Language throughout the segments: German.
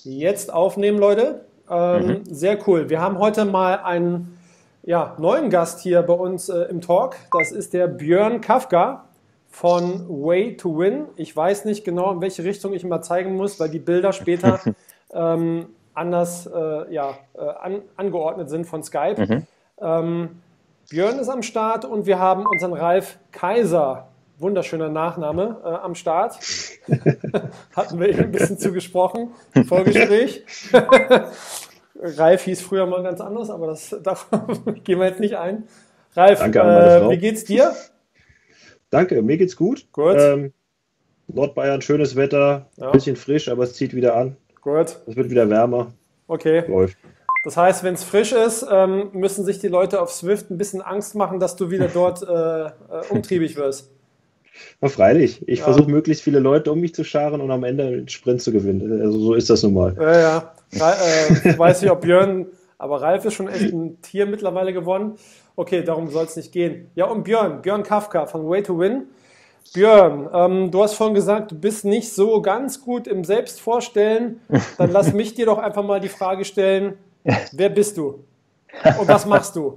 Jetzt aufnehmen, Leute. Sehr cool. Wir haben heute mal einen neuen Gast hier bei uns im Talk. Das ist der Björn Kafka von Way to Win. Ich weiß nicht genau, in welche Richtung ich ihn mal zeigen muss, weil die Bilder später anders angeordnet sind von Skype. Björn ist am Start und wir haben unseren Ralf Kaiser, wunderschöner Nachname, am Start. Hatten wir eben ein bisschen zugesprochen im Vorgespräch. Ralf hieß früher mal ganz anders, aber darauf gehen wir jetzt nicht ein. Ralf, Danke an meine Frau. Wie geht's dir? Danke, mir geht's gut. Gut. Nordbayern, schönes Wetter, Ja. bisschen frisch, aber es zieht wieder an. Gut, Es wird wieder wärmer. okay. Läuft. Das heißt, wenn es frisch ist, müssen sich die Leute auf Swift ein bisschen Angst machen, dass du wieder dort umtriebig wirst. Na, freilich, ich Ja. versuche möglichst viele Leute um mich zu scharen und am Ende den Sprint zu gewinnen. Also so ist das nun mal. Ich weiß nicht, ob Björn, aber Ralf ist schon echt ein Tier mittlerweile gewonnen. Okay, darum soll es nicht gehen. Ja, und Björn Kafka von Way to Win. Björn, du hast vorhin gesagt, du bist nicht so ganz gut im Selbstvorstellen. Dann lass mich dir doch einfach mal die Frage stellen, wer bist du und was machst du?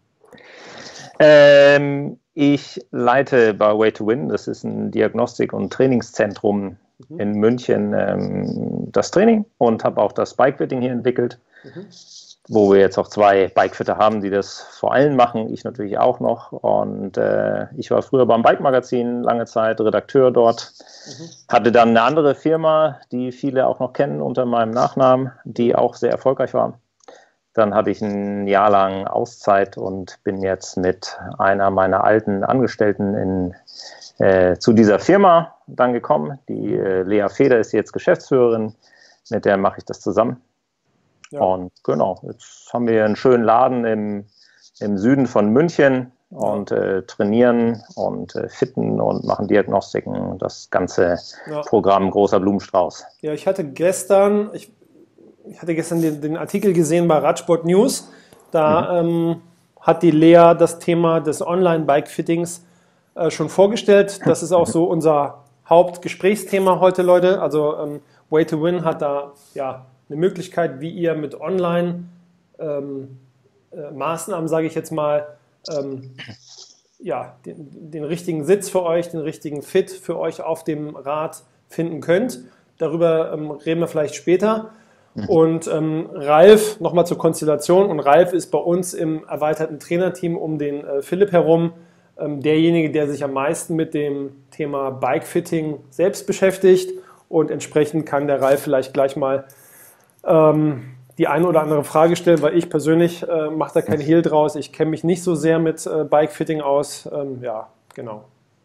Ich leite bei Way to Win, das ist ein Diagnostik- und Trainingszentrum in München, das Training und habe auch das Bikefitting hier entwickelt, wo wir jetzt auch 2 Bikefitter haben, die das vor allem machen, ich natürlich auch noch. Und ich war früher beim Bike-Magazin lange Zeit Redakteur dort, hatte dann eine andere Firma, die viele auch noch kennen unter meinem Nachnamen, die auch sehr erfolgreich war. Dann hatte ich ein Jahr lang Auszeit und bin jetzt mit einer meiner alten Angestellten zu dieser Firma dann gekommen. Die Lea Feder ist jetzt Geschäftsführerin, mit der mache ich das zusammen. Ja. Und genau, jetzt haben wir einen schönen Laden im Süden von München und trainieren und fitten und machen Diagnostiken, das ganze Programm großer Blumenstrauß. Ja, ich hatte gestern den Artikel gesehen bei Radsport News. Da hat die Lea das Thema des Online-Bike-Fittings schon vorgestellt. Das ist auch so unser Hauptgesprächsthema heute, Leute. Also Way to Win hat da eine Möglichkeit, wie ihr mit Online-Maßnahmen, sage ich jetzt mal, den richtigen Sitz für euch, den richtigen Fit für euch auf dem Rad finden könnt. Darüber reden wir vielleicht später. Und Ralf, nochmal zur Konstellation, und Ralf ist bei uns im erweiterten Trainerteam um den Philipp herum derjenige, der sich am meisten mit dem Thema Bikefitting selbst beschäftigt, und entsprechend kann der Ralf vielleicht gleich mal die eine oder andere Frage stellen, weil ich persönlich mache da kein Hehl draus, ich kenne mich nicht so sehr mit Bikefitting aus. Genau.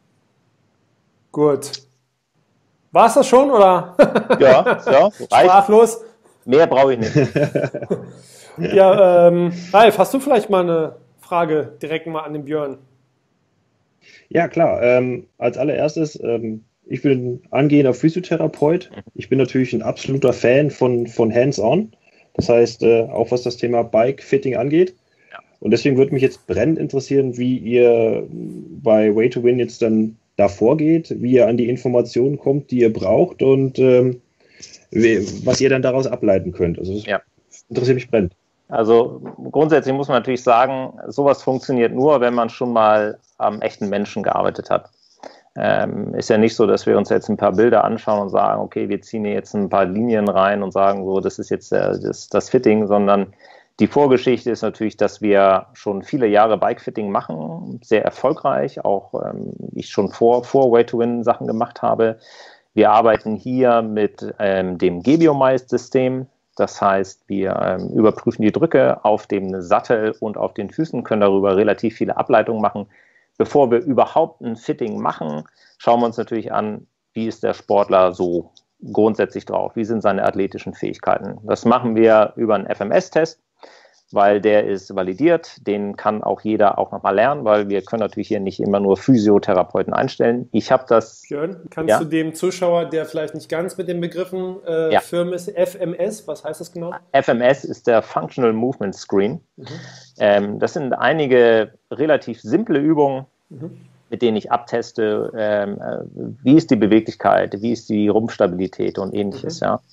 Gut. War es das schon, oder? Ja, Sprachlos? Mehr brauche ich nicht. Ja, Ralf, hast du vielleicht mal eine Frage direkt mal an den Björn? Ja, klar. Als allererstes, ich bin angehender Physiotherapeut. Ich bin natürlich ein absoluter Fan von Hands-on. Das heißt, auch was das Thema Bike-Fitting angeht. Ja. Und deswegen würde mich jetzt brennend interessieren, wie ihr bei Way to Win jetzt dann da vorgeht, wie ihr an die Informationen kommt, die ihr braucht, und was ihr dann daraus ableiten könnt. Also das interessiert mich brennend. Also grundsätzlich muss man natürlich sagen, sowas funktioniert nur, wenn man schon mal am echten Menschen gearbeitet hat. Ist ja nicht so, dass wir uns jetzt ein paar Bilder anschauen und sagen, okay, wir ziehen hier jetzt ein paar Linien rein und sagen, so, das ist jetzt das Fitting, sondern die Vorgeschichte ist natürlich, dass wir schon viele Jahre Bikefitting machen, sehr erfolgreich, auch ich schon vor Way to Win Sachen gemacht habe. Wir arbeiten hier mit dem Gebiomist-System. Das heißt, wir überprüfen die Drücke auf dem Sattel und auf den Füßen, können darüber relativ viele Ableitungen machen. Bevor wir überhaupt ein Fitting machen, schauen wir uns natürlich an, wie ist der Sportler so grundsätzlich drauf, wie sind seine athletischen Fähigkeiten. Das machen wir über einen FMS-Test, weil der ist validiert, den kann auch jeder auch nochmal lernen, weil wir können natürlich hier nicht immer nur Physiotherapeuten einstellen. Ich habe das... Björn, kannst du dem Zuschauer, der vielleicht nicht ganz mit den Begriffen firm ist, FMS, was heißt das genau? FMS ist der Functional Movement Screen. Das sind einige relativ simple Übungen, mit denen ich abteste, wie ist die Beweglichkeit, wie ist die Rumpfstabilität und ähnliches. Ja.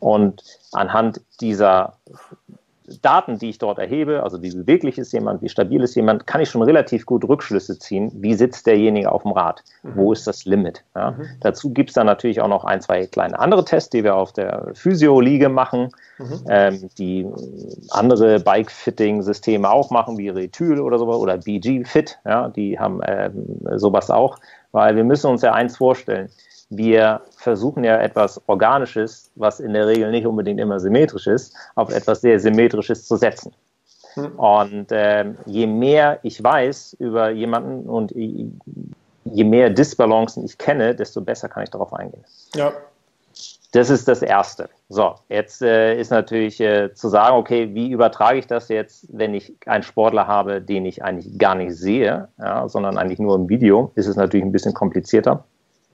Und anhand dieser Daten, die ich dort erhebe, also wie beweglich ist jemand, wie stabil ist jemand, kann ich schon relativ gut Rückschlüsse ziehen, wie sitzt derjenige auf dem Rad, wo ist das Limit. Ja? Dazu gibt es dann natürlich auch noch ein, zwei kleine andere Tests, die wir auf der Physio-Liege machen, die andere Bike-Fitting-Systeme auch machen, wie Retyl oder sowas, oder BG Fit, ja? Die haben sowas auch, weil wir müssen uns ja eins vorstellen, wir versuchen ja etwas Organisches, was in der Regel nicht unbedingt immer symmetrisch ist, auf etwas sehr Symmetrisches zu setzen. Und je mehr ich weiß über jemanden und je mehr Disbalancen ich kenne, desto besser kann ich darauf eingehen. Ja. Das ist das Erste. So, jetzt ist natürlich zu sagen, okay, wie übertrage ich das jetzt, wenn ich einen Sportler habe, den ich eigentlich gar nicht sehe, ja, sondern eigentlich nur im Video, ist es natürlich ein bisschen komplizierter.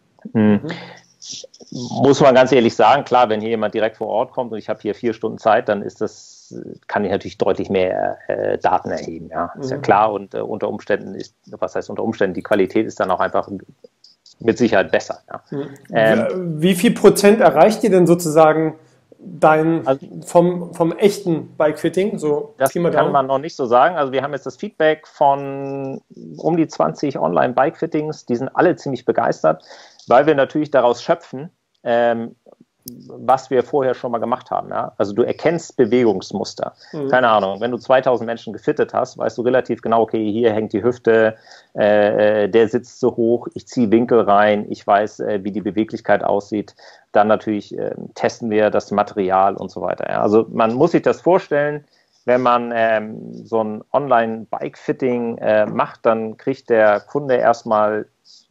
Muss man ganz ehrlich sagen, klar, wenn hier jemand direkt vor Ort kommt und ich habe hier 4 Stunden Zeit, dann kann ich natürlich deutlich mehr Daten erheben, ja, ist ja klar, und unter Umständen die Qualität ist dann auch einfach mit Sicherheit besser. Ja. Wie viel Prozent erreicht ihr denn sozusagen vom echten Bikefitting? So das kann man noch nicht so sagen. Also wir haben jetzt das Feedback von um die 20 Online-Bikefittings, die sind alle ziemlich begeistert, weil wir natürlich daraus schöpfen, was wir vorher schon mal gemacht haben. Ja? Also du erkennst Bewegungsmuster. Keine Ahnung, wenn du 2000 Menschen gefittet hast, weißt du relativ genau, okay, hier hängt die Hüfte, der sitzt so hoch, ich ziehe Winkel rein, ich weiß, wie die Beweglichkeit aussieht. Dann natürlich testen wir das Material und so weiter. Ja? Also man muss sich das vorstellen, wenn man so ein Online-Bike-Fitting macht, dann kriegt der Kunde erstmal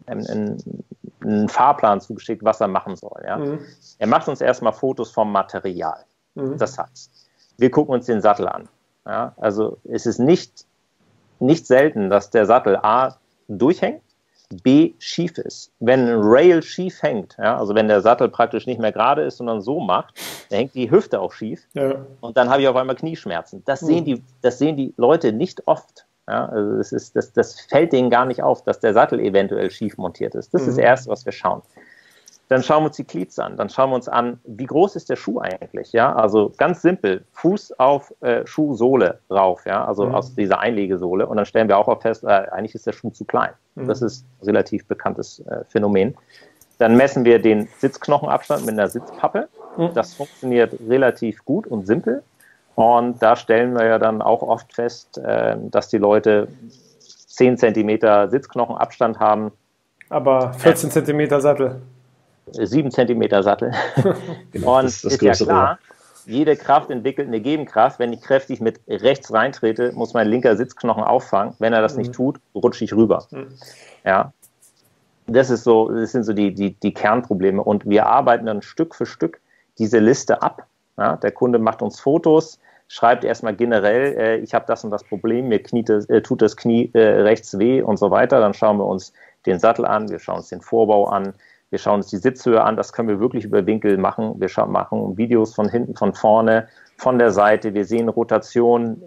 einen Fahrplan zugeschickt, was er machen soll. Ja? Er macht uns erstmal Fotos vom Material. Das heißt, wir gucken uns den Sattel an. Ja? Also es ist nicht selten, dass der Sattel A durchhängt, B schief ist. Wenn ein Rail schief hängt, ja, also wenn der Sattel praktisch nicht mehr gerade ist, sondern so macht, dann hängt die Hüfte auch schief, und dann habe ich auf einmal Knieschmerzen. Das sehen die Leute nicht oft. Ja, also das fällt denen gar nicht auf, dass der Sattel eventuell schief montiert ist. Das ist das Erste, was wir schauen. Dann schauen wir uns die Cleats an. Dann schauen wir uns an, wie groß ist der Schuh eigentlich? Ja, also ganz simpel, Fuß auf Schuhsohle rauf, ja, also aus dieser Einlegesohle. Und dann stellen wir auch fest, eigentlich ist der Schuh zu klein. Das ist ein relativ bekanntes Phänomen. Dann messen wir den Sitzknochenabstand mit einer Sitzpappe. Das funktioniert relativ gut und simpel. Und da stellen wir ja dann auch oft fest, dass die Leute 10 cm Sitzknochenabstand haben. Aber 14 cm Sattel. 7 cm Sattel. Genau, und das ist ja klar, jede Kraft entwickelt eine Gegenkraft. Wenn ich kräftig mit rechts reintrete, muss mein linker Sitzknochen auffangen. Wenn er das nicht tut, rutsche ich rüber. Ja. Das sind so die Kernprobleme. Und wir arbeiten dann Stück für Stück diese Liste ab. Ja, der Kunde macht uns Fotos, schreibt erstmal generell, ich habe das und das Problem, mir tut das Knie rechts weh und so weiter. Dann schauen wir uns den Sattel an, wir schauen uns den Vorbau an, wir schauen uns die Sitzhöhe an. Das können wir wirklich über Winkel machen. Wir machen Videos von hinten, von vorne, von der Seite. Wir sehen Rotation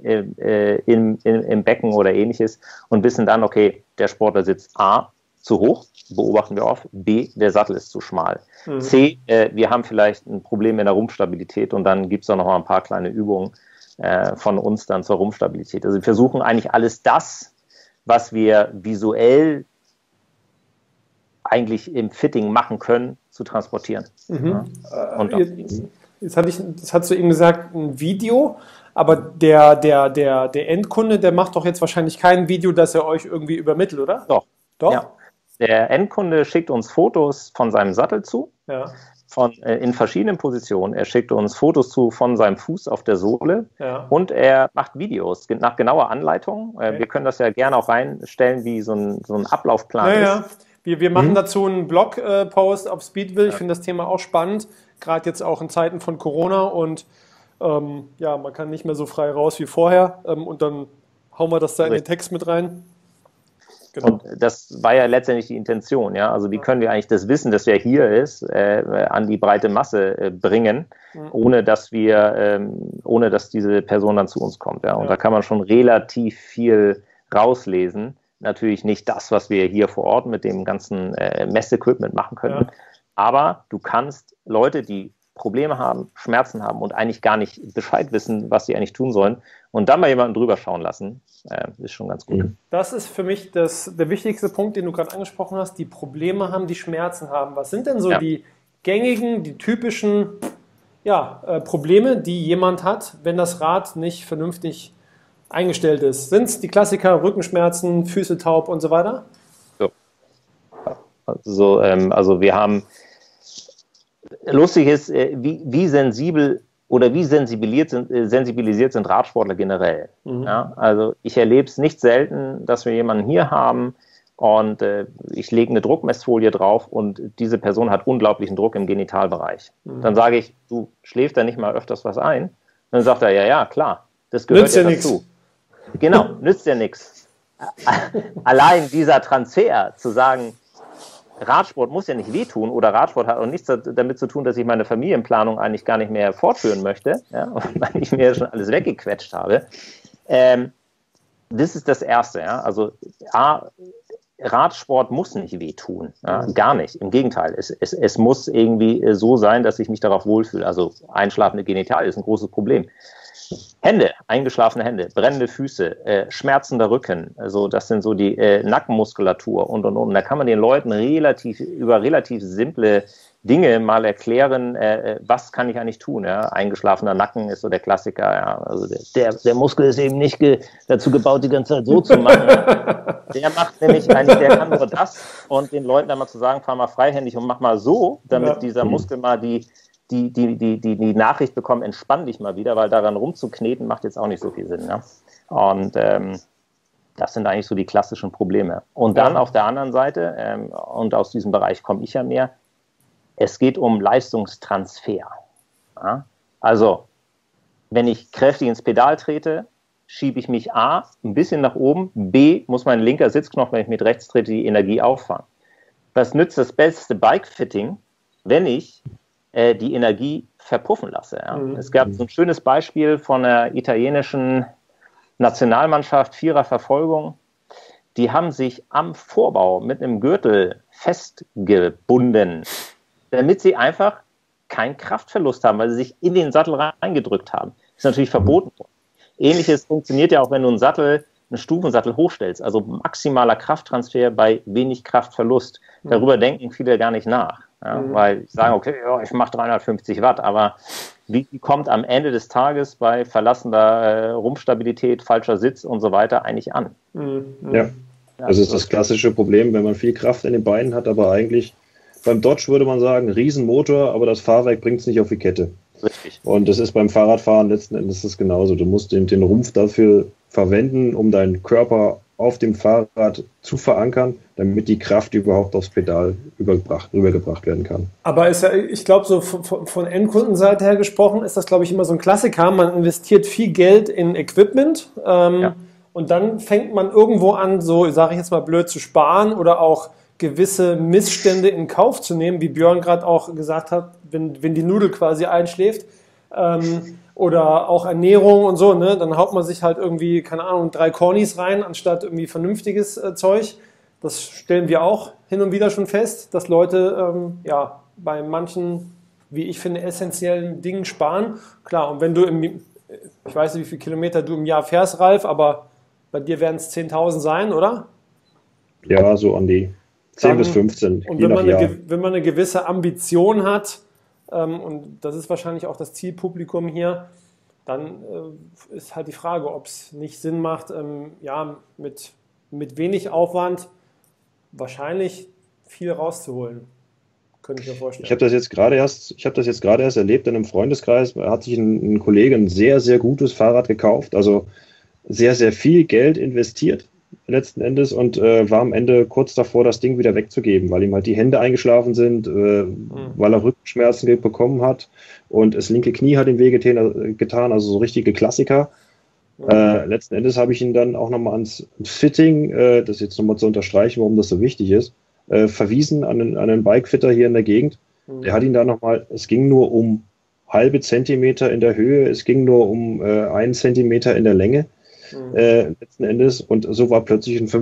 im Becken oder ähnliches und wissen dann, okay, der Sportler sitzt A, zu hoch, beobachten wir oft. B, der Sattel ist zu schmal. C, wir haben vielleicht ein Problem in der Rumpfstabilität, und dann gibt es auch noch mal ein paar kleine Übungen von uns dann zur Rumpfstabilität. Also wir versuchen eigentlich alles das, was wir visuell eigentlich im Fitting machen können, zu transportieren. Ja. Und das hast du eben gesagt, ein Video, aber der Endkunde, der macht doch jetzt wahrscheinlich kein Video, das er euch irgendwie übermittelt, oder? Doch. Ja. Der Endkunde schickt uns Fotos von seinem Sattel zu, in verschiedenen Positionen. Er schickt uns Fotos zu von seinem Fuß auf der Sohle, und er macht Videos nach genauer Anleitung. Okay. Wir können das ja gerne auch reinstellen, wie so ein Ablaufplan ist. Wir machen dazu einen Blogpost auf Speedville. Ich finde das Thema auch spannend, gerade jetzt auch in Zeiten von Corona, und man kann nicht mehr so frei raus wie vorher, und dann hauen wir das da in den Text mit rein. Genau. Und das war ja letztendlich die Intention, ja. Also wie können wir eigentlich das Wissen, das ja hier ist, an die breite Masse bringen, ohne dass diese Person dann zu uns kommt, ja. Und da kann man schon relativ viel rauslesen. Natürlich nicht das, was wir hier vor Ort mit dem ganzen Messequipment machen können. Aber du kannst Leute, die Probleme haben, Schmerzen haben und eigentlich gar nicht Bescheid wissen, was sie eigentlich tun sollen und dann mal jemanden drüber schauen lassen, ist schon ganz gut. Das ist für mich der wichtigste Punkt, den du gerade angesprochen hast, die Probleme haben, die Schmerzen haben. Was sind denn so die gängigen, die typischen Probleme, die jemand hat, wenn das Rad nicht vernünftig eingestellt ist? Sind es die Klassiker, Rückenschmerzen, Füße taub und so weiter? Also wir haben, lustig ist, wie sensibel oder wie sensibilisiert sind Radsportler generell. Ja? Also ich erlebe es nicht selten, dass wir jemanden hier haben und ich lege eine Druckmessfolie drauf und diese Person hat unglaublichen Druck im Genitalbereich. Dann sage ich, du schläfst da nicht mal öfters was ein? Dann sagt er, ja, klar, das gehört ja dazu. Genau, nützt ja nichts. Allein dieser Transfer zu sagen, Radsport muss ja nicht wehtun oder Radsport hat auch nichts damit zu tun, dass ich meine Familienplanung eigentlich gar nicht mehr fortführen möchte, weil ich mir schon alles weggequetscht habe. Das ist das Erste. Ja? Also Radsport muss nicht wehtun, gar nicht. Im Gegenteil, es muss irgendwie so sein, dass ich mich darauf wohlfühle. Also einschlafende Genitalien ist ein großes Problem. Hände, eingeschlafene Hände, brennende Füße, schmerzender Rücken, also das sind so die Nackenmuskulatur und. Da kann man den Leuten über relativ simple Dinge mal erklären, was kann ich eigentlich tun. Ja? Eingeschlafener Nacken ist so der Klassiker. Ja? Also der Muskel ist eben nicht dazu gebaut, die ganze Zeit so zu machen. Der macht nämlich eigentlich, der kann nur das und den Leuten dann mal zu sagen, fahr mal freihändig und mach mal so, damit dieser Muskel mal die Nachricht bekommen, entspann dich mal wieder, weil daran rumzukneten macht jetzt auch nicht so viel Sinn. Ja? Und das sind eigentlich so die klassischen Probleme. Und dann auf der anderen Seite, und aus diesem Bereich komme ich ja mehr, es geht um Leistungstransfer. Ja? Also, wenn ich kräftig ins Pedal trete, schiebe ich mich A, ein bisschen nach oben, B, muss mein linker Sitzknochen, wenn ich mit rechts trete, die Energie auffangen. Was nützt das beste Bike-Fitting, wenn ich die Energie verpuffen lasse? Ja? Es gab so ein schönes Beispiel von der italienischen Nationalmannschaft, Viererverfolgung. Die haben sich am Vorbau mit einem Gürtel festgebunden, damit sie einfach keinen Kraftverlust haben, weil sie sich in den Sattel reingedrückt haben. Das ist natürlich verboten. Ähnliches funktioniert ja auch, wenn du einen Stufensattel hochstellst, also maximaler Krafttransfer bei wenig Kraftverlust. Darüber denken viele gar nicht nach, weil ich sage, okay, ich mache 350 Watt, aber wie kommt am Ende des Tages bei verlassener Rumpfstabilität, falscher Sitz und so weiter eigentlich an? Ja, das ist das klassische Problem, wenn man viel Kraft in den Beinen hat, aber eigentlich beim Dodge würde man sagen, Riesenmotor, aber das Fahrwerk bringt es nicht auf die Kette. Richtig. Und das ist beim Fahrradfahren letzten Endes das genauso. Du musst den Rumpf dafür verwenden, um deinen Körper auf dem Fahrrad zu verankern, damit die Kraft überhaupt aufs Pedal rübergebracht werden kann. Aber ist ja, ich glaube, so von Endkundenseite her gesprochen, ist das, glaube ich, immer so ein Klassiker. Man investiert viel Geld in Equipment und dann fängt man irgendwo an, so sage ich jetzt mal blöd, zu sparen oder auch gewisse Missstände in Kauf zu nehmen, wie Björn gerade auch gesagt hat, wenn die Nudel quasi einschläft, oder auch Ernährung und so, ne? Dann haut man sich halt irgendwie, keine Ahnung, 3 Cornys rein, anstatt irgendwie vernünftiges Zeug. Das stellen wir auch hin und wieder schon fest, dass Leute bei manchen, wie ich finde, essentiellen Dingen sparen. Klar, und wenn du ich weiß nicht, wie viele Kilometer du im Jahr fährst, Ralf, aber bei dir werden es 10.000 sein, oder? Ja, so an die 10 bis 15. Und wenn man eine gewisse Ambition hat, und das ist wahrscheinlich auch das Zielpublikum hier, dann ist halt die Frage, ob es nicht Sinn macht, mit wenig Aufwand wahrscheinlich viel rauszuholen. Könnte ich mir vorstellen. Ich habe das jetzt gerade erst erlebt in einem Freundeskreis. Da hat sich ein Kollege ein sehr, sehr gutes Fahrrad gekauft, also sehr, sehr viel Geld investiert letzten Endes und war am Ende kurz davor, das Ding wieder wegzugeben, weil ihm halt die Hände eingeschlafen sind, weil er Rückenschmerzen bekommen hat und das linke Knie hat ihm wehgetan, also so richtige Klassiker. Letzten Endes habe ich ihn dann auch nochmal ans Fitting, das jetzt nochmal zu unterstreichen, warum das so wichtig ist, verwiesen an einen Bikefitter hier in der Gegend. Der hat ihn da nochmal, es ging nur um halbe Zentimeter in der Höhe, es ging nur um 1 Zentimeter in der Länge. Letzten Endes, und so war plötzlich ein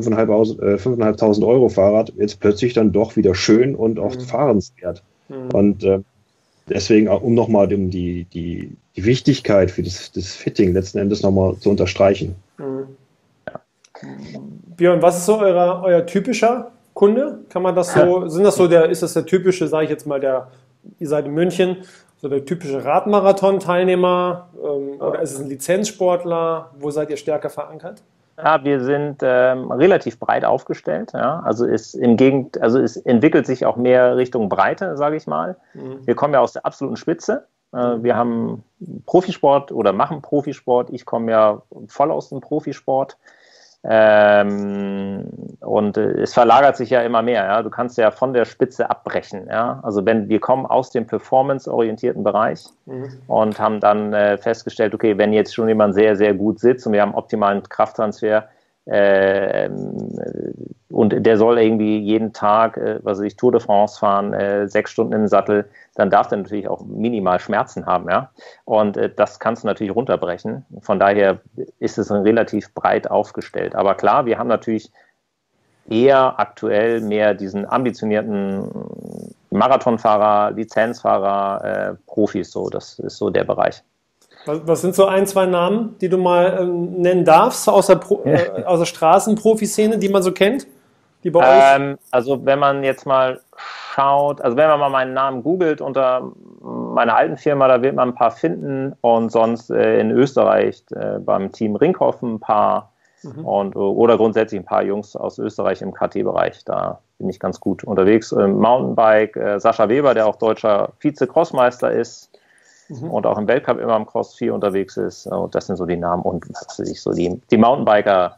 5.500 Euro Fahrrad jetzt plötzlich dann doch wieder schön und auch fahrenswert. Und Deswegen, um nochmal die Wichtigkeit für das Fitting letzten Endes nochmal zu unterstreichen. Mhm. Björn, was ist so euer typischer Kunde? Kann man das so, ist das der typische, sage ich jetzt mal, ihr seid in München, so der typische Radmarathon-Teilnehmer oder ist es ein Lizenzsportler? Wo seid ihr stärker verankert? Ja, wir sind relativ breit aufgestellt. Ja? Also es entwickelt sich auch mehr Richtung Breite, sage ich mal. Mhm. Wir kommen ja aus der absoluten Spitze. Wir haben Profisport oder machen Profisport. Ich komme ja voll aus dem Profisport. Und es verlagert sich ja immer mehr. Ja? Du kannst ja von der Spitze abbrechen. Ja? Also wir kommen aus dem performance-orientierten Bereich und haben dann festgestellt, okay, wenn jetzt schon jemand sehr, sehr gut sitzt und wir haben optimalen Krafttransfer und der soll irgendwie jeden Tag, Tour de France fahren, 6 Stunden im Sattel, dann darf der natürlich auch minimal Schmerzen haben, ja. Und das kannst du natürlich runterbrechen. Von daher ist es relativ breit aufgestellt. Aber klar, wir haben natürlich eher aktuell mehr diesen ambitionierten Marathonfahrer, Lizenzfahrer, Profis, so. Das ist so der Bereich. Was sind so 1, 2 Namen, die du mal nennen darfst aus der Straßenprofiszene, die man so kennt? Die bei euch? Also wenn man jetzt mal schaut, also wenn man mal meinen Namen googelt unter meiner alten Firma, da wird man ein paar finden und sonst in Österreich beim Team Rinkhoff ein paar oder grundsätzlich ein paar Jungs aus Österreich im KT-Bereich, da bin ich ganz gut unterwegs. Mountainbike, Sascha Weber, der auch deutscher Vize-Crossmeister ist, und auch im Weltcup immer im Cross 4 unterwegs ist. Und das sind so die Namen und was weiß ich, so die Mountainbiker,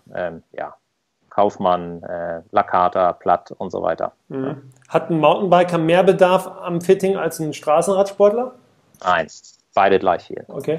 Kaufmann, Lakata, Platt und so weiter. Mhm. Ja. Hat ein Mountainbiker mehr Bedarf am Fitting als ein Straßenradsportler? Nein, beide gleich viel. Okay.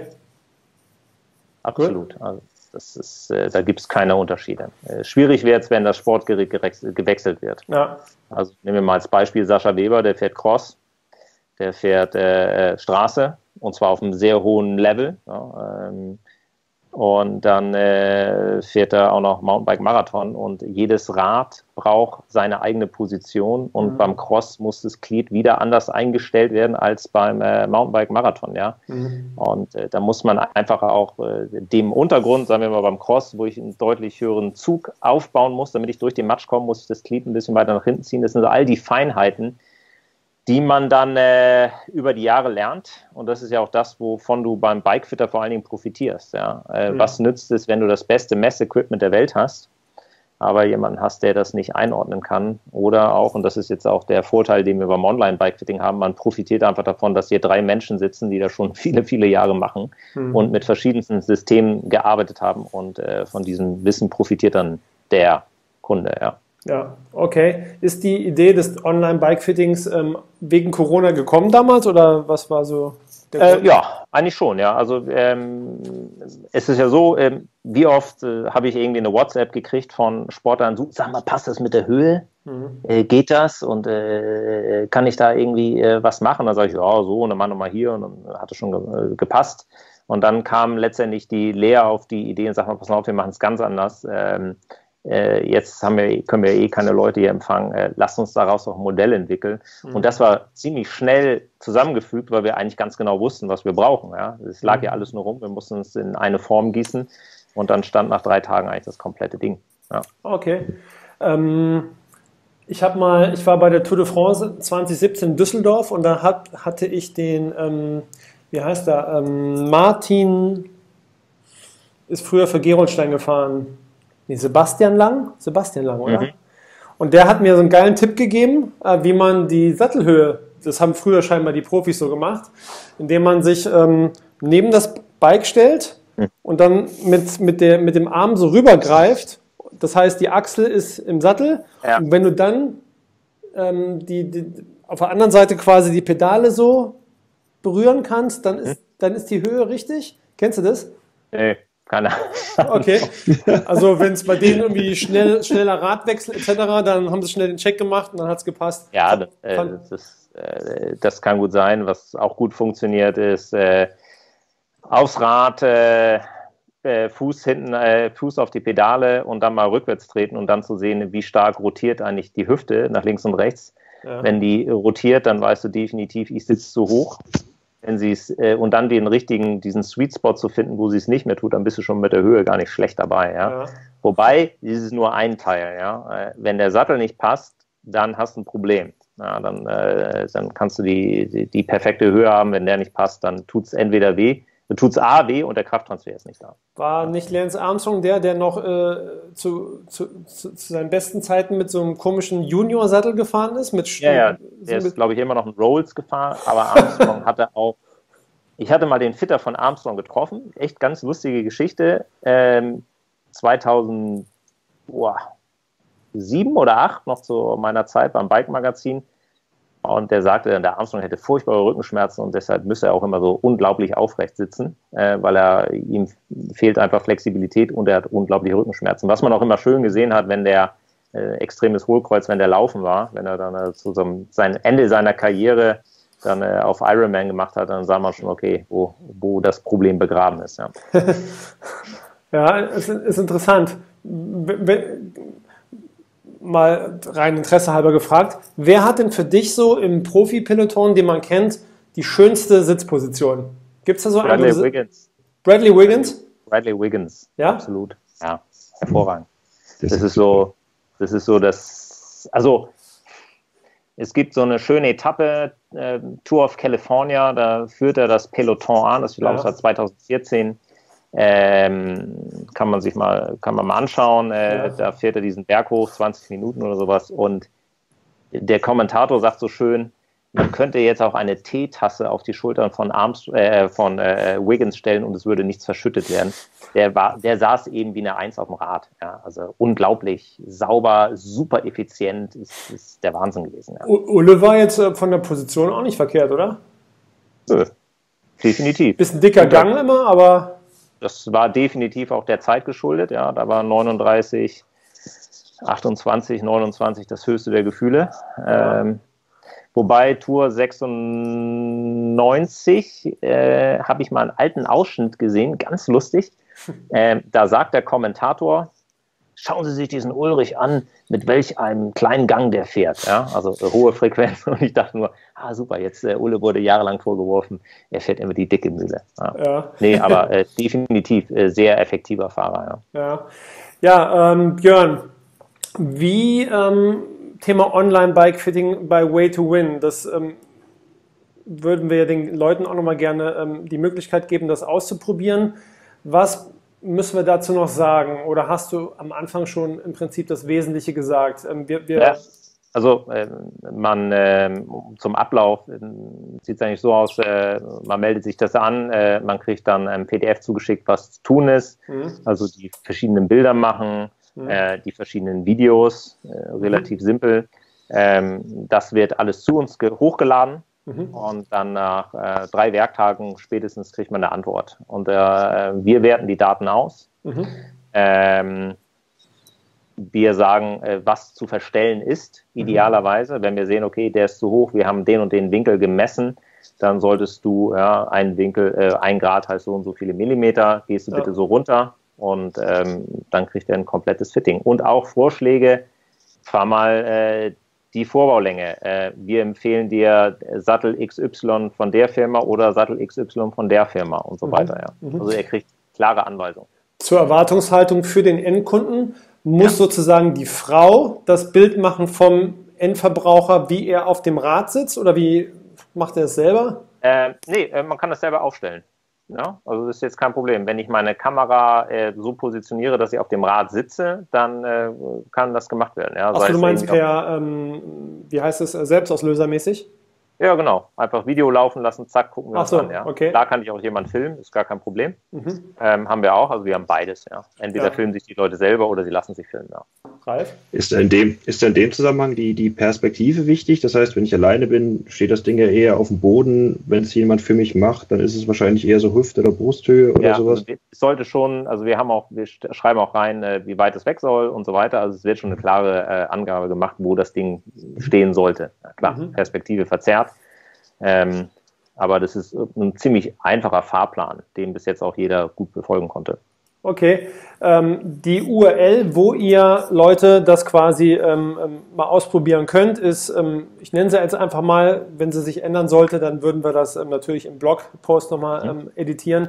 Absolut. Cool. Also das ist, da gibt es keine Unterschiede. Schwierig wird es, wenn das Sportgerät gewechselt wird. Ja. Also nehmen wir mal als Beispiel Sascha Weber, der fährt Cross, der fährt Straße, und zwar auf einem sehr hohen Level. Ja, und dann fährt er auch noch Mountainbike-Marathon und jedes Rad braucht seine eigene Position und beim Cross muss das Glied wieder anders eingestellt werden als beim Mountainbike-Marathon. Ja? Und da muss man einfach auch dem Untergrund, sagen wir mal beim Cross, wo ich einen deutlich höheren Zug aufbauen muss, damit ich durch den Matsch komme, muss ich das Glied ein bisschen weiter nach hinten ziehen. Das sind so all die Feinheiten, die man dann über die Jahre lernt. Und das ist ja auch das, wovon du beim Bikefitter vor allen Dingen profitierst. Ja? Was nützt es, wenn du das beste Messequipment der Welt hast, aber jemanden hast, der das nicht einordnen kann? Oder auch, und das ist jetzt auch der Vorteil, den wir beim Online-Bikefitting haben, man profitiert einfach davon, dass hier 3 Menschen sitzen, die das schon viele, viele Jahre machen und mit verschiedensten Systemen gearbeitet haben. Und von diesem Wissen profitiert dann der Kunde, ja. Ja, okay. Ist die Idee des Online-Bike-Fittings wegen Corona gekommen damals oder was war so der Grund? Ja, eigentlich schon, ja. Also es ist ja so, wie oft habe ich irgendwie eine WhatsApp gekriegt von Sportlern, so, sag mal, passt das mit der Höhe? Geht das? Und kann ich da irgendwie was machen? Dann sage ich, ja, so, und dann mach nochmal hier und dann hat es schon gepasst. Und dann kam letztendlich die Lea auf die Idee und sagt mal, pass auf, wir machen es ganz anders. Jetzt können wir eh keine Leute hier empfangen, lasst uns daraus auch ein Modell entwickeln. Und das war ziemlich schnell zusammengefügt, weil wir eigentlich ganz genau wussten, was wir brauchen. Ja? Es lag ja alles nur rum, wir mussten es in eine Form gießen und dann stand nach 3 Tagen eigentlich das komplette Ding. Ja. Okay. Ich war bei der Tour de France 2017 in Düsseldorf und da hatte ich den, wie heißt der, Martin ist früher für Gerolstein gefahren. Nee, Sebastian Lang, oder? Und der hat mir so einen geilen Tipp gegeben, wie man die Sattelhöhe, das haben früher scheinbar die Profis so gemacht, indem man sich neben das Bike stellt und dann mit dem Arm so rübergreift. Das heißt, die Achsel ist im Sattel. Ja. Und wenn du dann auf der anderen Seite quasi die Pedale so berühren kannst, dann ist die Höhe richtig. Kennst du das? Nee. Keine. Okay, also wenn es bei denen irgendwie schneller Radwechsel etc., dann haben sie schnell den Check gemacht und dann hat es gepasst. Ja, das kann gut sein. Was auch gut funktioniert ist, aufs Rad, Fuß auf die Pedale und dann mal rückwärts treten und dann zu sehen, wie stark rotiert eigentlich die Hüfte nach links und rechts. Ja. Wenn die rotiert, dann weißt du definitiv, ich sitze zu hoch. Wenn sie es und dann diesen Sweet Spot zu finden, wo sie es nicht mehr tut, dann bist du schon mit der Höhe gar nicht schlecht dabei. Ja? Wobei, das ist nur ein Teil. Ja? Wenn der Sattel nicht passt, dann hast du ein Problem. Ja, dann kannst du die perfekte Höhe haben. Wenn der nicht passt, dann tut es entweder weh, tut es A weh und der Krafttransfer ist nicht da. War nicht Lance Armstrong der noch zu seinen besten Zeiten mit so einem komischen Junior-Sattel gefahren ist? Der ist, glaube ich, immer noch ein Rolls gefahren, aber Armstrong hatte auch, ich hatte mal den Fitter von Armstrong getroffen, echt ganz lustige Geschichte, 2007 oder 2008, noch zu meiner Zeit beim Bike-Magazin. Und der sagte dann, der Armstrong hätte furchtbare Rückenschmerzen und deshalb müsse er auch immer so unglaublich aufrecht sitzen, weil ihm fehlt einfach Flexibilität und er hat unglaubliche Rückenschmerzen. Was man auch immer schön gesehen hat, wenn der extremes Hohlkreuz, wenn der laufen war, wenn er dann zu sein Ende seiner Karriere dann auf Ironman gemacht hat, dann sah man schon, okay, wo das Problem begraben ist. Ja, ja, ist interessant. Mal rein Interesse halber gefragt, wer hat denn für dich so im Profi-Peloton, den man kennt, die schönste Sitzposition? Gibt es da so eine? Bradley Wiggins. Bradley Wiggins? Bradley Wiggins, ja? Absolut. Ja, hervorragend. Das ist so das, also es gibt so eine schöne Etappe, Tour of California, da führt er das Peloton an, das glaube ich war 2014. Kann man mal anschauen, da fährt er diesen Berg hoch, 20 Minuten oder sowas und der Kommentator sagt so schön, man könnte jetzt auch eine Teetasse auf die Schultern von Wiggins stellen und es würde nichts verschüttet werden. Der saß eben wie eine Eins auf dem Rad, ja, also unglaublich sauber, super effizient, ist der Wahnsinn gewesen. Ja. Ulle war jetzt von der Position auch nicht verkehrt, oder? Definitiv. Bisschen dicker Gang immer, aber... Das war definitiv auch der Zeit geschuldet, ja, da war 39, 28, 29 das höchste der Gefühle. Wobei Tour 96 habe ich mal einen alten Ausschnitt gesehen, ganz lustig. Da sagt der Kommentator, schauen Sie sich diesen Ulrich an, mit welch einem kleinen Gang der fährt. Ja? Also hohe Frequenz. Und ich dachte nur, super, jetzt Ulle wurde jahrelang vorgeworfen, er fährt immer die dicke Mühle. Ja. Ja. Nee, aber definitiv sehr effektiver Fahrer. Ja, Björn, wie Thema Online-Bike-Fitting bei Way to Win, das würden wir den Leuten auch nochmal gerne die Möglichkeit geben, das auszuprobieren. Was müssen wir dazu noch sagen? Oder hast du am Anfang schon im Prinzip das Wesentliche gesagt? Ja, also zum Ablauf sieht es eigentlich so aus, man meldet sich das an, man kriegt dann ein PDF zugeschickt, was zu tun ist, also die verschiedenen Bilder machen, die verschiedenen Videos, relativ simpel. Das wird alles zu uns hochgeladen. Und dann nach 3 Werktagen spätestens kriegt man eine Antwort. Und wir werten die Daten aus. Wir sagen, was zu verstellen ist, idealerweise. Wenn wir sehen, okay, der ist zu hoch, wir haben den und den Winkel gemessen, dann solltest du einen Winkel, 1 Grad heißt so und so viele Millimeter, gehst du bitte so runter und dann kriegt er ein komplettes Fitting. Und auch Vorschläge, fahr mal die Vorbaulänge. Wir empfehlen dir Sattel XY von der Firma oder Sattel XY von der Firma und so weiter. Ja. Also er kriegt klare Anweisungen. Zur Erwartungshaltung für den Endkunden muss sozusagen die Frau das Bild machen vom Endverbraucher, wie er auf dem Rad sitzt, oder wie macht er es selber? Nee, man kann das selber aufstellen. Ja, also das ist jetzt kein Problem. Wenn ich meine Kamera so positioniere, dass ich auf dem Rad sitze, dann kann das gemacht werden. Ja, Achso, du meinst per, wie heißt es, selbstauslösermäßig? Ja, genau. Einfach Video laufen lassen, zack, gucken wir uns an. Ja. Okay. Da kann ich auch jemand filmen, ist gar kein Problem. Haben wir auch, also wir haben beides. Ja. Entweder filmen sich die Leute selber oder sie lassen sich filmen. Ja. Ralf? Ist in dem Zusammenhang die Perspektive wichtig? Das heißt, wenn ich alleine bin, steht das Ding ja eher auf dem Boden. Wenn es jemand für mich macht, dann ist es wahrscheinlich eher so Hüfte- oder Brusthöhe oder sowas? Also es sollte schon, also wir schreiben auch rein, wie weit es weg soll und so weiter. Also es wird schon eine klare Angabe gemacht, wo das Ding stehen sollte. Ja, klar, Perspektive verzerrt. Aber das ist ein ziemlich einfacher Fahrplan, den bis jetzt auch jeder gut befolgen konnte. Okay, die URL, wo ihr Leute das quasi mal ausprobieren könnt, ist, ich nenne sie jetzt einfach mal, wenn sie sich ändern sollte, dann würden wir das natürlich im Blogpost nochmal editieren,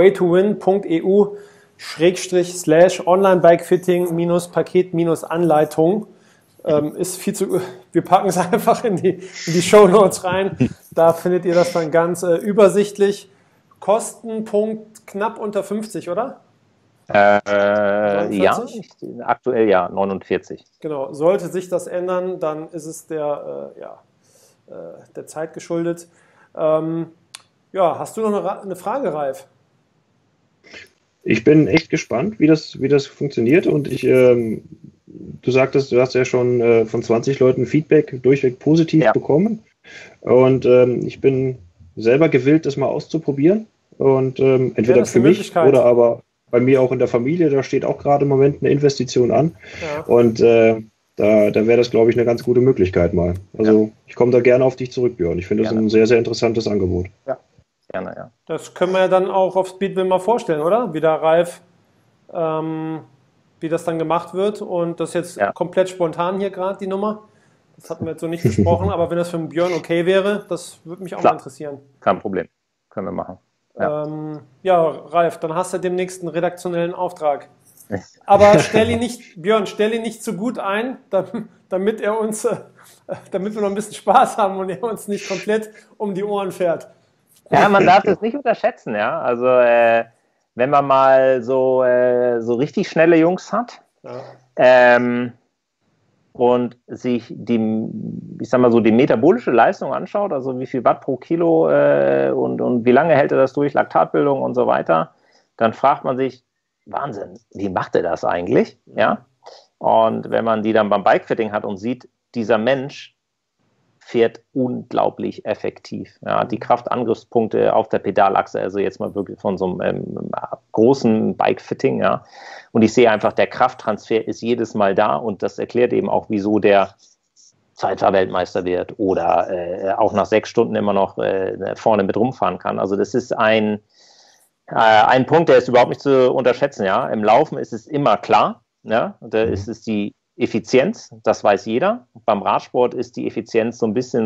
waytowin.eu/online-bikefitting-paket-anleitung. Ist viel zu, wir packen es einfach in die Shownotes rein, da findet ihr das dann ganz übersichtlich. Kostenpunkt knapp unter 50, oder? Ja, aktuell ja, 49. Genau, sollte sich das ändern, dann ist es der Zeit geschuldet. Hast du noch eine Frage, Ralf? Ich bin echt gespannt, wie das funktioniert und du sagtest, du hast ja schon von 20 Leuten Feedback durchweg positiv bekommen und ich bin selber gewillt, das mal auszuprobieren und entweder für mich oder aber bei mir auch in der Familie, da steht auch gerade im Moment eine Investition an und da wäre das, glaube ich, eine ganz gute Möglichkeit mal. Also ich komme da gerne auf dich zurück, Björn. Ich finde das ein sehr, sehr interessantes Angebot. Ja, gerne, ja. Das können wir ja dann auch auf Speedwin mal vorstellen, oder? Wie der Ralf, wie das dann gemacht wird und das ist jetzt komplett spontan hier gerade, die Nummer. Das hatten wir jetzt so nicht besprochen, aber wenn das für den Björn okay wäre, das würde mich auch mal interessieren. Kein Problem, können wir machen. Ralf, dann hast du demnächst einen redaktionellen Auftrag. Aber Björn, stell ihn nicht zu gut ein, damit wir noch ein bisschen Spaß haben und er uns nicht komplett um die Ohren fährt. Ja, man darf das nicht unterschätzen, ja. Also wenn man mal so richtig schnelle Jungs hat und sich die metabolische Leistung anschaut, also wie viel Watt pro Kilo und wie lange hält er das durch, Laktatbildung und so weiter, dann fragt man sich, Wahnsinn, wie macht er das eigentlich? Ja? Und wenn man die dann beim Bikefitting hat und sieht, dieser Mensch fährt unglaublich effektiv. Ja, die Kraftangriffspunkte auf der Pedalachse, also jetzt mal wirklich von so einem großen Bikefitting, ja. Und ich sehe einfach, der Krafttransfer ist jedes Mal da und das erklärt eben auch, wieso der Zeitfahr-Weltmeister wird oder auch nach 6 Stunden immer noch vorne mit rumfahren kann. Also das ist ein Punkt, der ist überhaupt nicht zu unterschätzen. Ja. Im Laufen ist es immer klar, ja. Da ist es die Effizienz, das weiß jeder. Beim Radsport ist die Effizienz so ein bisschen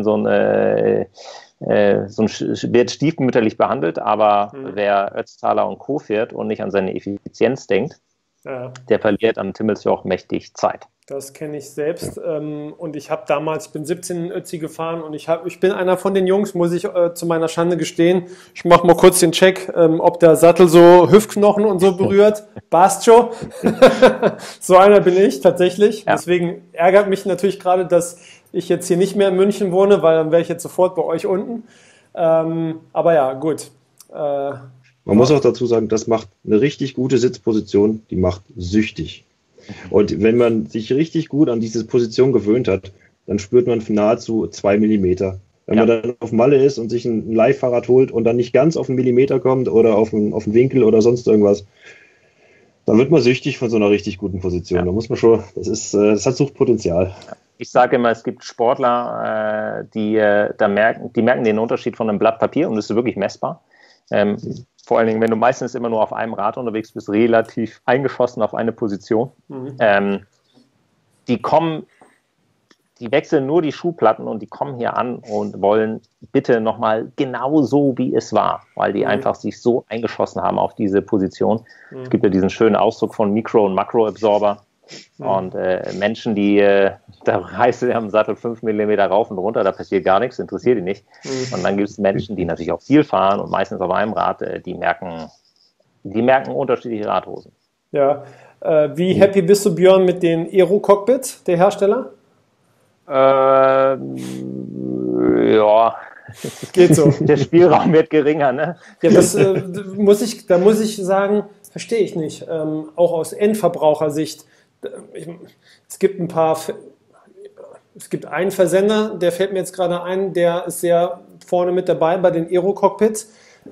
wird stiefmütterlich behandelt, aber wer Ötztaler und Co. fährt und nicht an seine Effizienz denkt, der verliert am Timmelsjoch mächtig Zeit. Das kenne ich selbst und ich bin 17 in Ötzi gefahren und ich bin einer von den Jungs, muss ich zu meiner Schande gestehen. Ich mache mal kurz den Check, ob der Sattel so Hüftknochen und so berührt. Bastjo. So einer bin ich tatsächlich. Ja. Deswegen ärgert mich natürlich gerade, dass ich jetzt hier nicht mehr in München wohne, weil dann wäre ich jetzt sofort bei euch unten. Aber ja, gut. Man muss auch dazu sagen, das macht eine richtig gute Sitzposition, die macht süchtig. Und wenn man sich richtig gut an diese Position gewöhnt hat, dann spürt man nahezu 2 Millimeter. Wenn man dann auf Malle ist und sich ein Leihfahrrad holt und dann nicht ganz auf einen Millimeter kommt oder auf einen Winkel oder sonst irgendwas, dann wird man süchtig von so einer richtig guten Position. Da muss man schon, das hat Suchtpotenzial. Ich sage immer, es gibt Sportler, die merken den Unterschied von einem Blatt Papier und das ist wirklich messbar. Vor allen Dingen, wenn du meistens immer nur auf einem Rad unterwegs bist, relativ eingeschossen auf eine Position. Die wechseln nur die Schuhplatten und die kommen hier an und wollen bitte nochmal genau so, wie es war, weil die einfach sich so eingeschossen haben auf diese Position. Es gibt ja diesen schönen Ausdruck von Mikro- und Makroabsorber. Und Menschen, da reißt du am Sattel 5 mm rauf und runter, da passiert gar nichts, interessiert die nicht. Und dann gibt es Menschen, die natürlich auch viel fahren und meistens auf einem Rad, die merken unterschiedliche Radhosen. Ja, wie happy bist du, Björn, mit den Aero-Cockpits der Hersteller? Ja. Geht so. Der Spielraum wird geringer, ne? Ja, da muss ich sagen, verstehe ich nicht. Auch aus Endverbrauchersicht. Es gibt einen Versender, der fällt mir jetzt gerade ein, der ist sehr vorne mit dabei bei den Aero-Cockpits.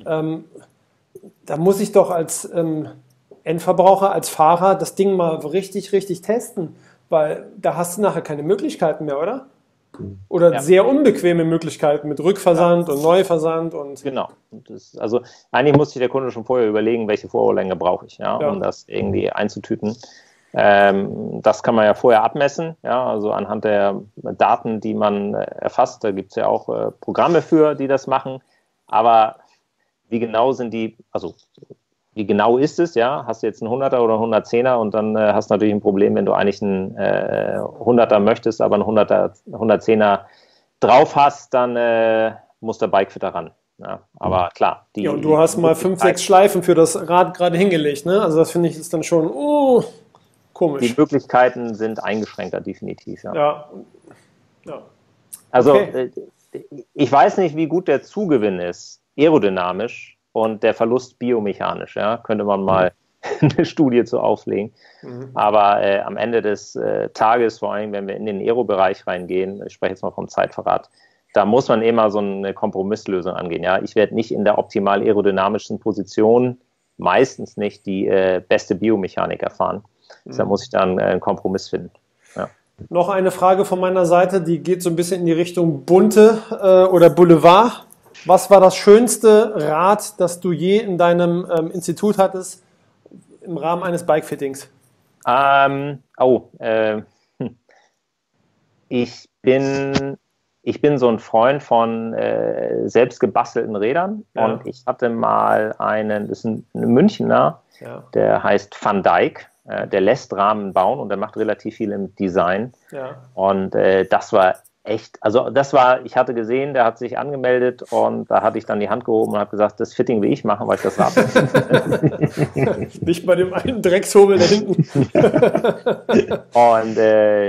Da muss ich doch als Endverbraucher, als Fahrer das Ding mal richtig, richtig testen, weil da hast du nachher keine Möglichkeiten mehr, oder? Oder sehr unbequeme Möglichkeiten mit Rückversand und Neuversand. Und genau. Also eigentlich muss sich der Kunde schon vorher überlegen, welche Vorrohrlänge brauche ich, um das irgendwie einzutüten. Das kann man ja vorher abmessen, also anhand der Daten, die man erfasst. Da gibt es ja auch Programme für, die das machen. Aber wie genau wie genau ist es, hast du jetzt einen 100er oder einen 110er und dann hast du natürlich ein Problem, wenn du eigentlich einen 100er möchtest, aber einen 110er drauf hast, dann muss der Bikefitter ran. Ja, aber klar. Und du hast mal 5, 6 Schleifen für das Rad gerade hingelegt, ne? Also das finde ich ist dann schon komisch. Die Möglichkeiten sind eingeschränkter, definitiv. Ja. Also ich weiß nicht, wie gut der Zugewinn ist, aerodynamisch, und der Verlust biomechanisch, könnte man mal eine Studie zu auflegen. Aber am Ende des Tages, vor allem wenn wir in den Aero-Bereich reingehen, ich spreche jetzt mal vom Zeitverrat, da muss man immer so eine Kompromisslösung angehen. Ja? Ich werde nicht in der optimal aerodynamischen Position, meistens nicht die beste Biomechanik erfahren. Da muss ich dann einen Kompromiss finden. Ja. Noch eine Frage von meiner Seite, die geht so ein bisschen in die Richtung Bunte oder Boulevard. Was war das schönste Rad, das du je in deinem Institut hattest im Rahmen eines Bikefittings? Ich bin so ein Freund von selbst gebastelten Rädern und ich hatte mal das ist ein Münchner, der heißt Van Dijk, der lässt Rahmen bauen und der macht relativ viel im Design und das war echt, ich hatte gesehen, der hat sich angemeldet und da hatte ich dann die Hand gehoben und habe gesagt, das Fitting will ich machen, weil ich das Rad nicht bei dem einen Dreckshobel da hinten. Und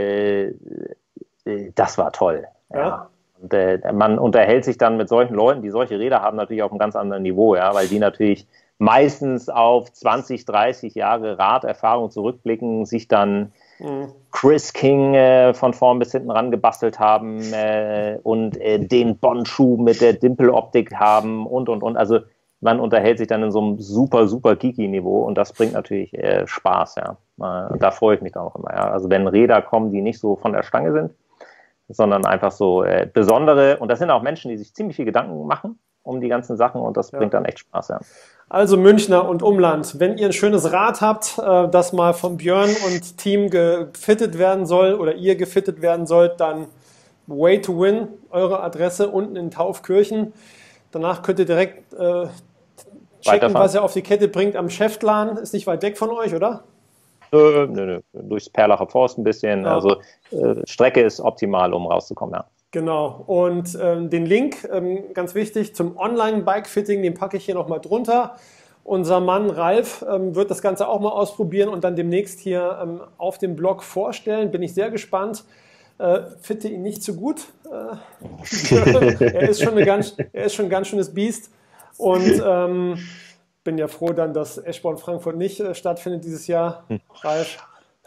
das war toll. Ja. Und man unterhält sich dann mit solchen Leuten, die solche Räder haben, natürlich auf einem ganz anderen Niveau, weil die natürlich meistens auf 20, 30 Jahre Raderfahrung zurückblicken, sich dann Chris King von vorn bis hinten ran gebastelt haben und den Bond-Schuh mit der Dimpel-Optik haben und. Also man unterhält sich dann in so einem super, super geeky-Niveau und das bringt natürlich Spaß. Und da freue ich mich dann auch immer. Also wenn Räder kommen, die nicht so von der Stange sind, sondern einfach so besondere, und das sind auch Menschen, die sich ziemlich viel Gedanken machen um die ganzen Sachen und das bringt dann echt Spaß. Also Münchner und Umland, wenn ihr ein schönes Rad habt, das mal von Björn und Team gefittet werden soll oder ihr gefittet werden sollt, dann Way to Win, eure Adresse unten in Taufkirchen. Danach könnt ihr direkt checken, was ihr auf die Kette bringt am Schäftladen. Ist nicht weit weg von euch, oder? Nö. Durchs Perlacher Forst ein bisschen. Also Strecke ist optimal, um rauszukommen, Genau, und den Link, ganz wichtig, zum Online-Bike-Fitting, den packe ich hier nochmal drunter. Unser Mann Ralf wird das Ganze auch mal ausprobieren und dann demnächst hier auf dem Blog vorstellen. Bin ich sehr gespannt. Fitte ihn nicht zu gut. Er ist schon ein ganz schönes Biest. Und bin ja froh dann, dass Eschborn Frankfurt nicht stattfindet dieses Jahr. Ralf.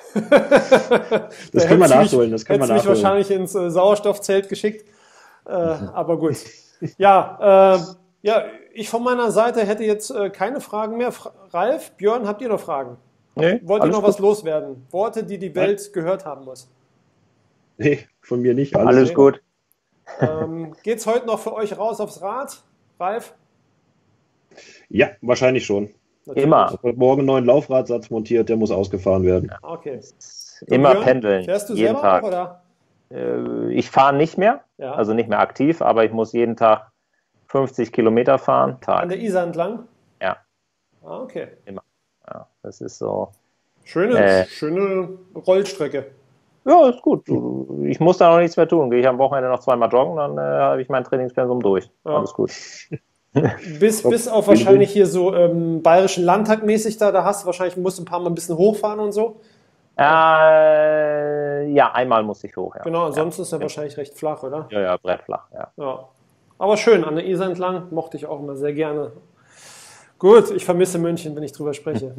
Das können wir nachholen. Das hätte mich wahrscheinlich ins Sauerstoffzelt geschickt. Aber gut. Ja, ich von meiner Seite hätte jetzt keine Fragen mehr. Ralf, Björn, habt ihr noch Fragen? Nee, wollt ihr noch was loswerden? Worte, die die Welt gehört haben muss? Nee, von mir nicht. Alles gut. Geht's heute noch für euch raus aufs Rad, Ralf? Ja, wahrscheinlich schon. Natürlich. Immer. Ich habe morgen einen neuen Laufradsatz montiert, der muss ausgefahren werden. Okay. Immer pendeln. Fährst du jeden selber Tag. Auch, oder? Ich fahre nicht mehr, also nicht mehr aktiv, aber ich muss jeden Tag 50 Kilometer fahren. An der Isar entlang? Ja. Ah, okay. Immer. Ja, das ist so. Schöne Rollstrecke. Ja, ist gut. Ich muss da noch nichts mehr tun. Gehe ich am Wochenende noch 2-mal joggen, dann habe ich mein Trainingspensum durch. Ja. Alles gut. Bis auf wahrscheinlich hier so Bayerischen Landtag mäßig da hast du wahrscheinlich, musst du ein paar Mal ein bisschen hochfahren und so. Ja, einmal musste ich hoch. Ja. Genau, ansonsten ist er wahrscheinlich recht flach, oder? Ja, brettflach, ja. Aber schön, an der Isar entlang mochte ich auch immer sehr gerne. Gut, ich vermisse München, wenn ich drüber spreche.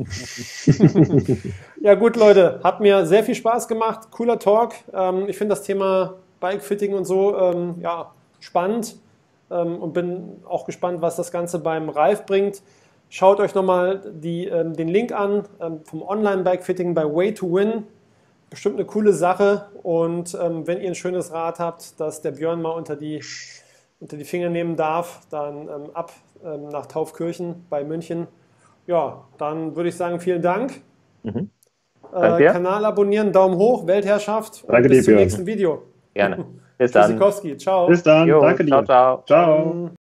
Ja gut, Leute, hat mir sehr viel Spaß gemacht. Cooler Talk. Ich finde das Thema Bikefitting und so spannend und bin auch gespannt, was das Ganze beim Ralf bringt. Schaut euch nochmal den Link an vom Online-Bikefitting bei Way to Win. bestimmt eine coole Sache. Und wenn ihr ein schönes Rad habt, das der Björn mal unter die Finger nehmen darf, dann ab nach Taufkirchen bei München. Ja, dann würde ich sagen, vielen Dank. Kanal abonnieren, Daumen hoch, Weltherrschaft und danke bis dir, zum nächsten Video. Gerne. Bis dann. Tschüssikowski, ciao. Bis dann, Jo, danke dir. Ciao, ciao. Ciao.